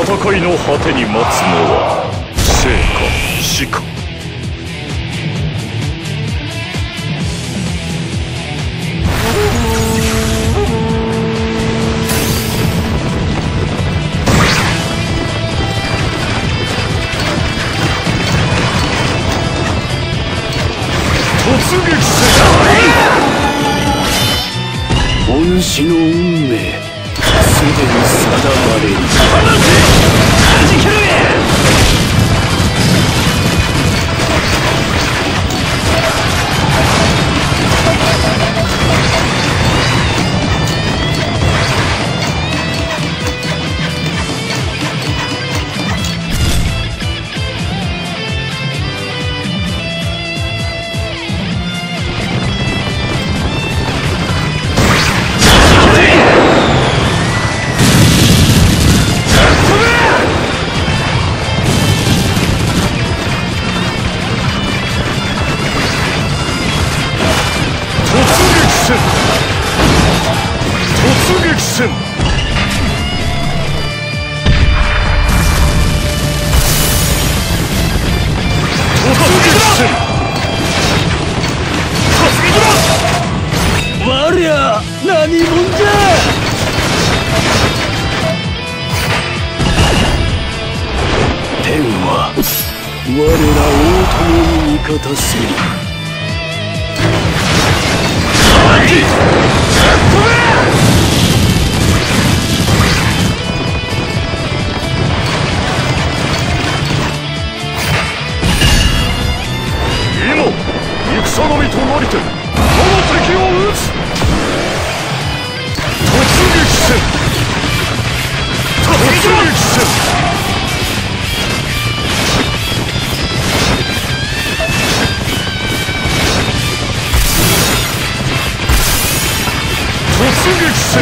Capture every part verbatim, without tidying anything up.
戦いの果てに待つのは生か死か。突撃せ恩師の運命すでに定まれる。 放てはじけろや。突撃戦。 我りゃ何者じゃ。天は我ら大友に味方せり。 今戦のみとなりて我が敵を討つ。突撃戦。突撃戦。突撃戦。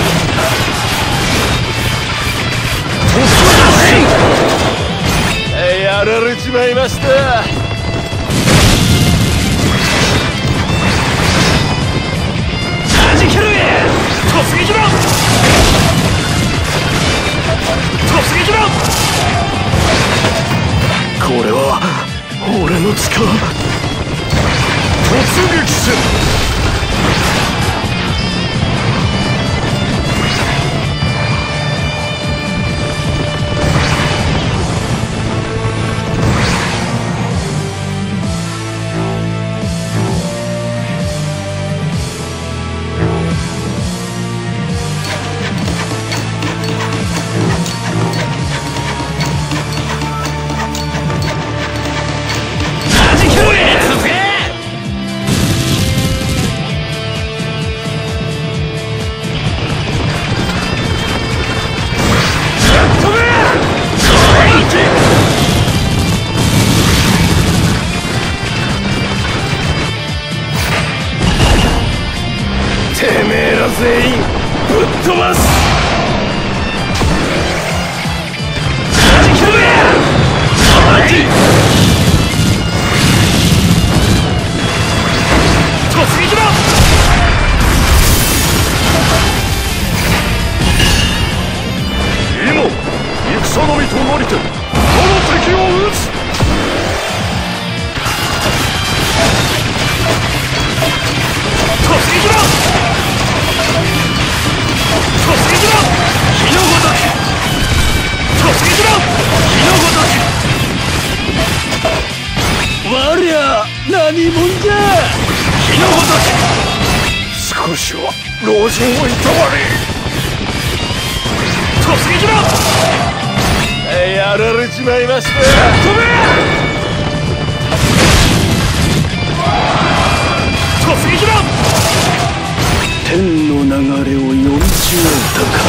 突撃戦。やられちまいました。突撃だ。突撃だ。 これは俺の力。 突撃戦。てめえら全員ぶっ飛ばす。突撃だ。今戦のみとなりて我が敵を討つ。突撃だ。突撃だ。火のごとく。突撃だ。火のごとく。 我りゃ何者じゃ。 火のごとく。少しは老人をいたわれ。突撃だ。やられちまいました。飛べ。突撃だ。 天の流れを読み違えたか。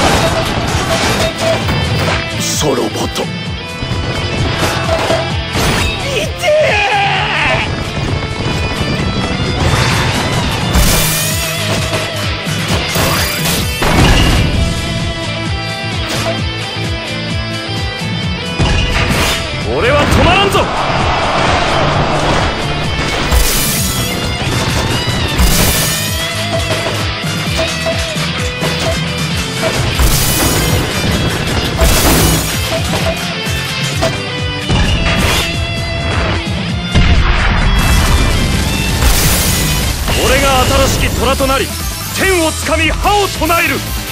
ソロボト。 いてえ。 俺は止まらんぞ。 虎となり天をつかみ覇を唱える。